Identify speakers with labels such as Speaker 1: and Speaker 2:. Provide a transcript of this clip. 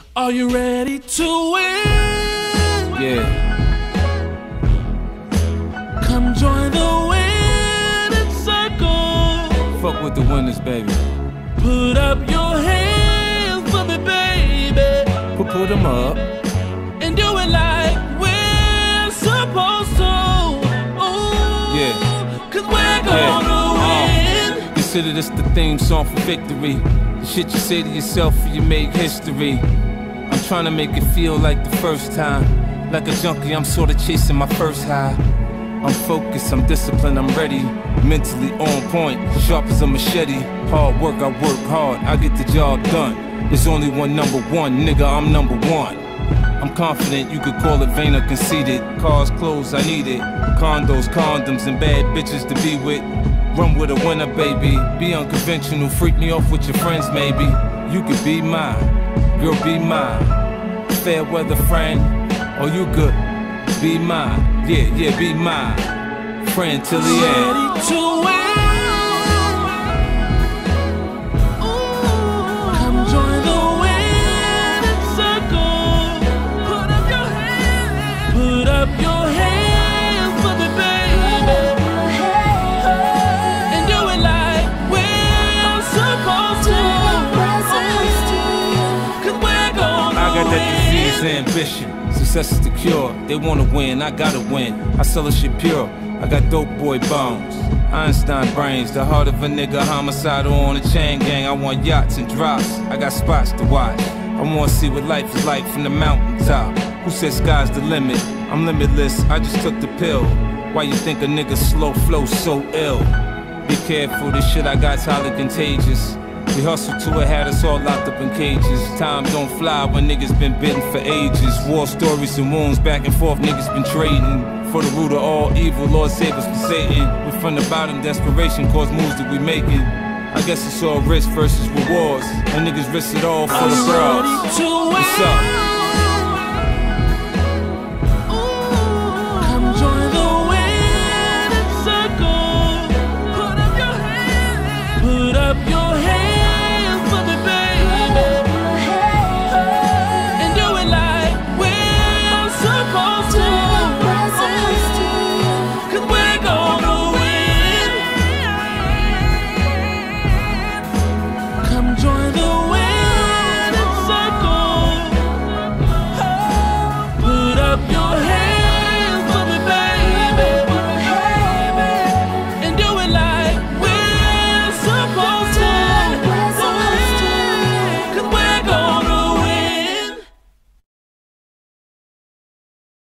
Speaker 1: Are you ready to win?
Speaker 2: Yeah.
Speaker 1: Come join the winning circle.
Speaker 2: Fuck with the winners, baby.
Speaker 1: Put up your hands for me, baby.
Speaker 2: Put them up.
Speaker 1: And do it like we're supposed to. Ooh,
Speaker 2: Yeah.
Speaker 1: Cause we're gonna win.
Speaker 2: Consider this the theme song for victory. The shit you say to yourself when you make history. I'm trying to make it feel like the first time. Like a junkie, I'm sorta chasing my first high. I'm focused, I'm disciplined, I'm ready. Mentally on point, sharp as a machete. Hard work, I work hard, I get the job done. There's only one number one, nigga, I'm number one. I'm confident, you could call it vain or conceited. Cars, clothes, I need it. Condos, condoms, and bad bitches to be with. Run with a winner, baby. Be unconventional, freak me off with your friends, maybe. You could be mine, girl, be mine. Fair weather friend, or you could be mine. Yeah, be mine. Friend till the end.
Speaker 1: Ready to win. Come join the winning circle. Put up your hands. Put up your hands for me, baby. And do it like we're supposed to. Cause we're gonna
Speaker 2: I got that
Speaker 1: win.
Speaker 2: disease ambition. Success is the cure. They wanna win, I gotta win. I sell a shit pure. I got dope boy bones, Einstein brains. The heart of a nigga homicidal on a chain gang. I want yachts and drops. I got spots to watch. I wanna see what life is like from the mountaintop. Who said sky's the limit? I'm limitless. I just took the pill. Why you think a nigga slow flow so ill? Be careful, this shit I got's highly contagious. We hustle to it, had us all locked up in cages. Time don't fly when niggas been bitten for ages. War stories and wounds back and forth, niggas been trading. For the root of all evil, Lord save us from Satan. We from the bottom, desperation cause moves that we making. I guess it's all risk versus rewards. And niggas risk it all for the broads. What's up?
Speaker 1: Come join the winning circle. Put up your hands. Put up your